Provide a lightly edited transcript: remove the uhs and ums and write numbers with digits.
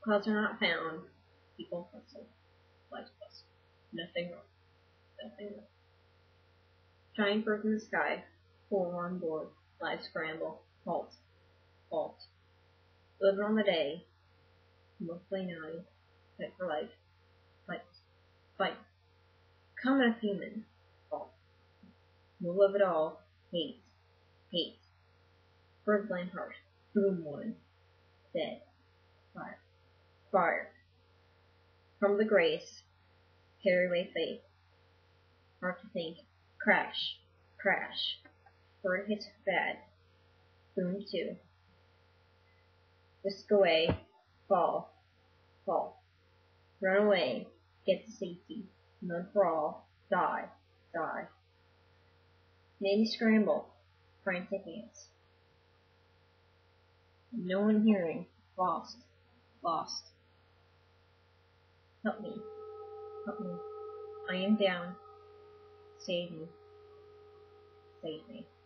Clouds are not found. People bustle. Lights bustle. Nothing wrong. Nothing wrong. Giant birds in the sky. Full on board. Live scramble. Halt. Halt. Living on the day. Mostly naughty. Fight for life. Fight. Fight. Common of human. Halt. Rule of it all. Hate. Hate. Birds land harsh. Boom one. Dead. Fire. Fire. From the grace. Carry away faith. Hard to think. Crash. Crash. Bird hits bad. Boom two. Whisk away. Fall. Fall. Run away. Get to safety. None for all. Die. Die. Maybe scramble. Frantic ants. No one hearing. Lost. Lost. Help me. Help me. I am down. Save me. Save me.